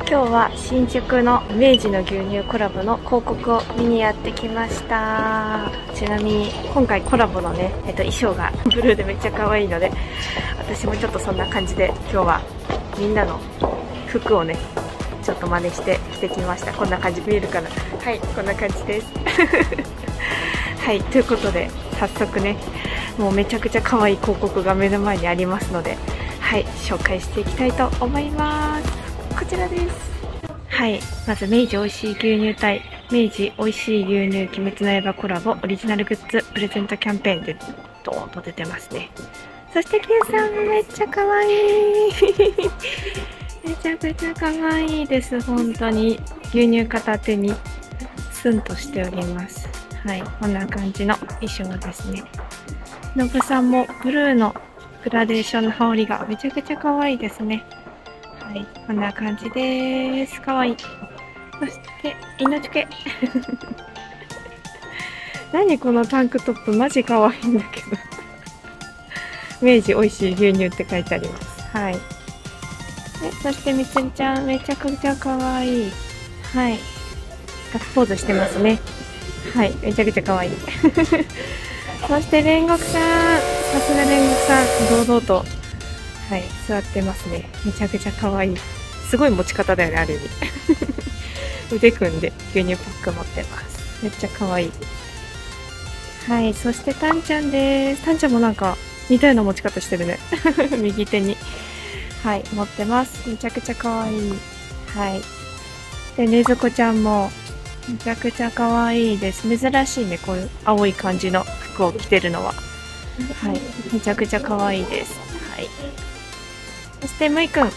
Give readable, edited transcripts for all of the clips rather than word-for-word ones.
今日は新宿の明治の牛乳コラボの広告を見にやってきました。ちなみに今回コラボのね、衣装がブルーでめっちゃ可愛いので、私もちょっとそんな感じで今日はみんなの服をねちょっと真似して着てきました。こんな感じ見えるかな。はい、こんな感じですはい、ということで早速ね、もうめちゃくちゃ可愛い広告が目の前にありますので、はい、紹介していきたいと思います。こちらです。はい、まず明治おいしい牛乳対明治おいしい牛乳鬼滅の刃コラボオリジナルグッズプレゼントキャンペーンでドーンと出てますね。そして Q さんめっちゃ可愛いめちゃくちゃ可愛いです。本当に牛乳片手にスンとしております。はい、こんな感じの衣装ですね。のぶさんもブルーのグラデーションの羽織がめちゃくちゃ可愛いですね。はい、こんな感じです。可愛い。そして命系何このタンクトップマジ可愛いんだけど明治おいしい牛乳って書いてあります。はい。でそしてみつりちゃんめちゃくちゃ可愛い。はい。ガッツポーズしてますね。はい、めちゃくちゃ可愛いそして煉獄さん、さすが煉獄さん、堂々と、はい、座ってますね。めちゃくちゃ可愛い。すごい持ち方だよね、ある意味腕組んで牛乳パック持ってます。めっちゃ可愛い。はい、そしてタンちゃんです。タンちゃんもなんか似たような持ち方してるね右手に、はい、持ってます。めちゃくちゃ可愛い。はい。で、ねずこちゃんもめちゃくちゃ可愛いです。珍しいね、こういう青い感じの服を着てるのは。はい、めちゃくちゃ可愛いです。はい。そしてむいくん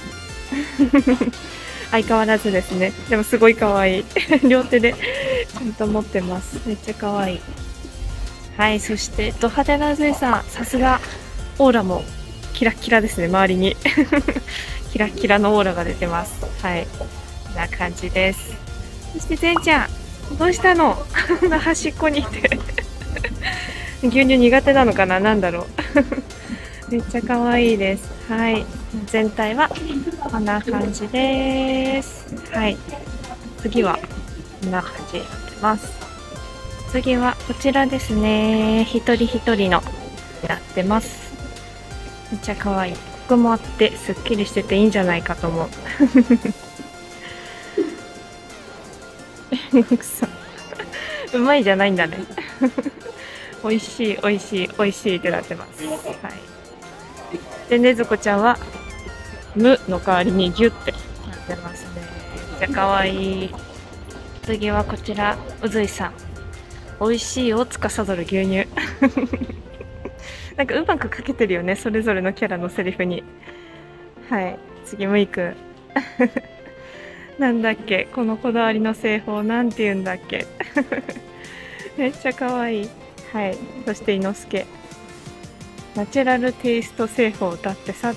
相変わらずですね。でもすごい可愛い両手でちゃんと持ってます。めっちゃ可愛い。はい、そしてド派手なずいさん、さすがオーラもキラッキラですね、周りにキラッキラのオーラが出てます。はい、こんな感じです。そしてぜんちゃん、どうしたの端っこにいて牛乳苦手なのかな、なんだろうめっちゃ可愛いです。はい、全体はこんな感じです。はい、次はこんな感じになってます。次はこちらですね。一人一人のなってます。めっちゃ可愛い。ここもあってすっきりしてていいんじゃないかと思ううまいじゃないんだね美味しい美味しい美味しいってなってます。はい。でねずこちゃんは無の代わりにギュってなってますね。めっちゃ可愛い。次はこちらうずいさん、美味しいを司る牛乳なんかうまくかけてるよね、それぞれのキャラのセリフに。はい、次むいくんなんだっけ、このこだわりの製法なんて言うんだっけめっちゃ可愛い。はい、そして伊之助、ナチュラルテイスト製法だってさ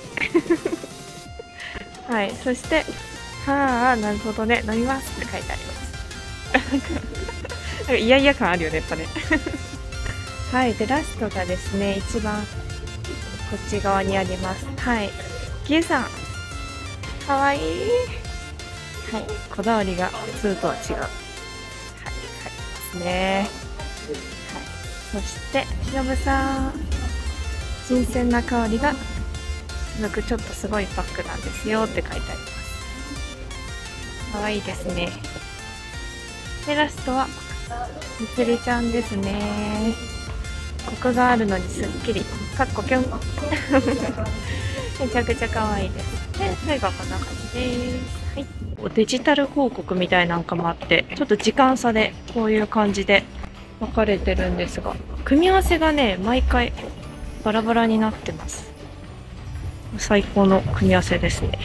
はい、そしてはあ、なるほどね、飲みますって書いてありますなんかイヤイヤ感あるよね、やっぱねはい、でラストがですね、一番こっち側にあります。はい、ギエさんかわいい。はい、こだわりが普通とは違う。はい、書いてますね。はい、そしてしのぶさん、新鮮な香りが続くちょっとすごいパックなんですよって書いてあります。かわいいですね。でラストはみつりちゃんですね。コクがあるのにすっきりかっこきょんめちゃくちゃ可愛いです。で最後はこんな感じです。はい、デジタル広告みたいなんかもあって、ちょっと時間差でこういう感じで分かれてるんですが、組み合わせがね毎回バラバラになってます。最高の組み合わせですね。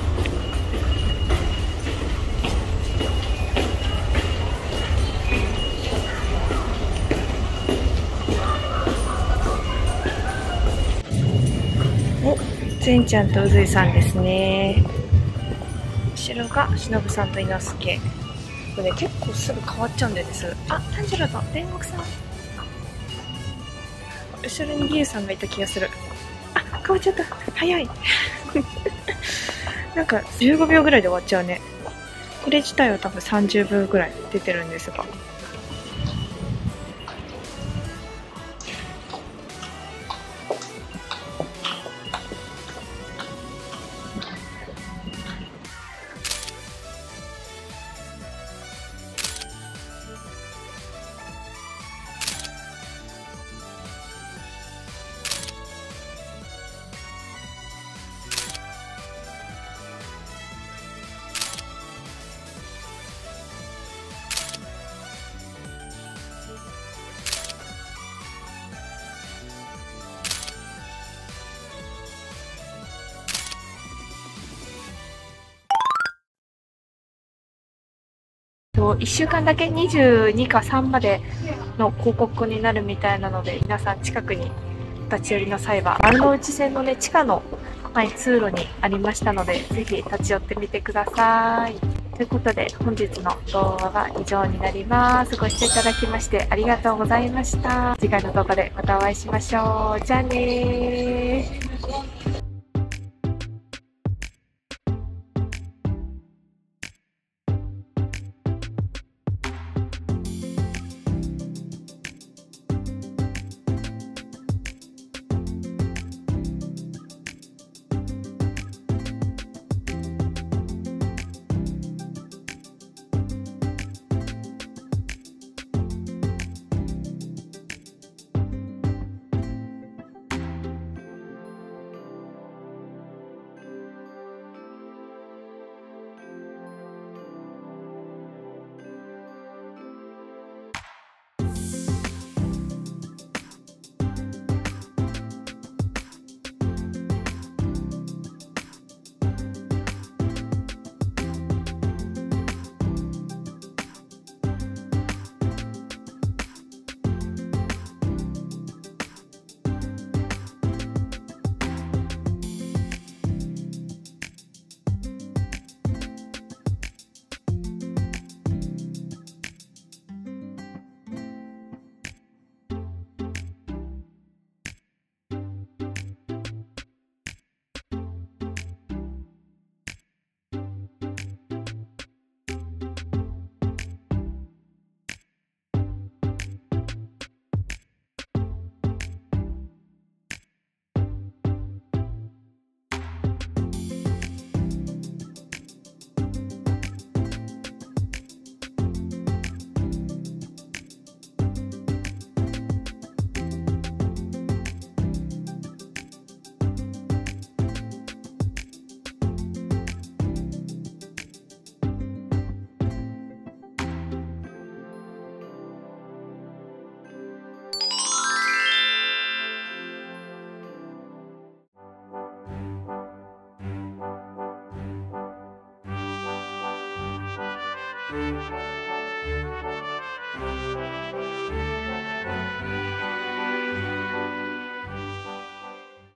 お、ぜんちゃんとうずいさんですね。後ろがしのぶさんといのすけ。これね、結構すぐ変わっちゃうんです。あ、炭治郎と煉獄さん。後ろにギユさんがいた気がする。あ、変わっちゃった。早いなんか15秒ぐらいで終わっちゃうね。 これ自体は多分30分ぐらい出てるんですが。1週間だけ22か3までの広告になるみたいなので、皆さん近くに立ち寄りの際は丸の内線のね、地下の、通路にありましたので、ぜひ立ち寄ってみてください。ということで、本日の動画は以上になります。ご視聴いただきましてありがとうございました。次回の動画でまたお会いしましょう。じゃあねー。